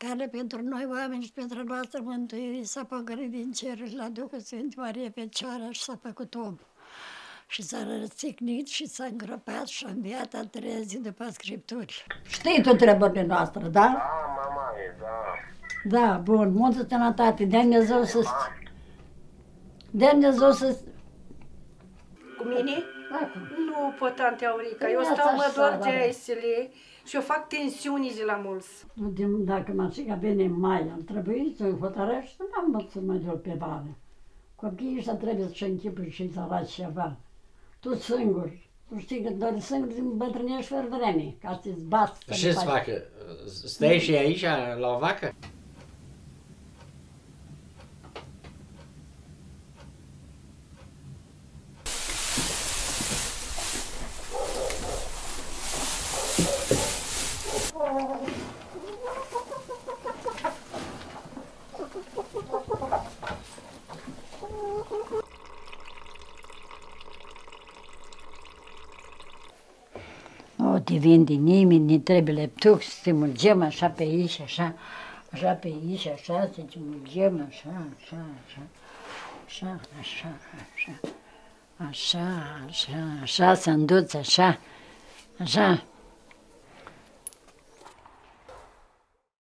care pentru noi oameni și pentru noastră mântuire s-a păgărit din ceruri la Duhul Sfânt Maria Fecioară și s-a făcut om. Și s-a răstignit și s-a îngropat și a înviat a treia zi după Scripturi. Știi tu treburile noastre, da? Da, mama e, da. Da, bun, multă sănătate, dea Dumnezeu să... Dea Dumnezeu să... Cu mine? Da. Nu pot, tante Aurica. Eu Viața stau, mă așa, doar da. de aisele și eu fac tensiuni de la mulți. Dacă mașina vine în mai, am trebuit să hotărăști, nu am văzut să mă duc pe vară. Copiii ăștia trebuie să-și închipui și să arăți ceva. Tu singur. Tu știi că doar singur îmbătrânești fără vreme, ca să-ți bați. Ce-ți facă? Stai și aici la o vacă? Nu te vinde nimeni, ne trebuie leptuc să te mulgem așa pe aici, așa, așa pe aici, așa, să te mulgem, așa, așa, așa, așa, așa, așa, așa, așa, așa, să înduți, așa, așa.